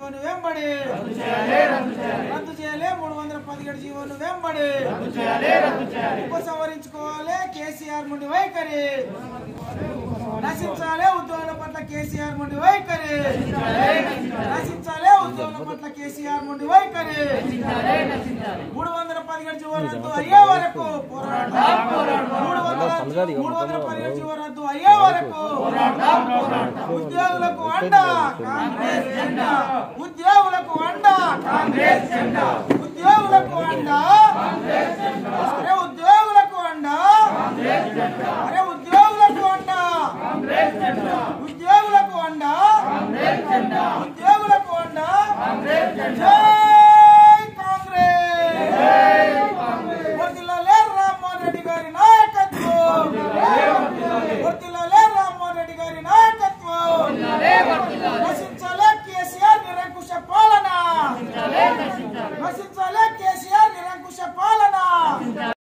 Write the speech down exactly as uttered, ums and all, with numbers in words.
జీవోను వెంబడి రద్దు చేయాలి మూడు వందల పదిహేడు జీవోను వెంబడి ఉపసంహరించుకోవాలి కేసీఆర్ ముండి వైఖరి నశించాలి ఉద్యోగుల పట్ల కేసీఆర్ ముండి వైఖరి నశించాలి ఉద్యోగుల పట్ల కేసీఆర్ ముండి వైఖరి మూడు వందల పదిహేడు జీవో రద్దు అయ్యే వరకు మూడు వందల మూడు వందల పదిహేడు జీవో రద్దు అయ్యే వరకు ఉద్యోగులకు అండ కాంగ్రెస్ జెండా ఉద్యోగులకు అండ కాంగ్రెస్ జెండా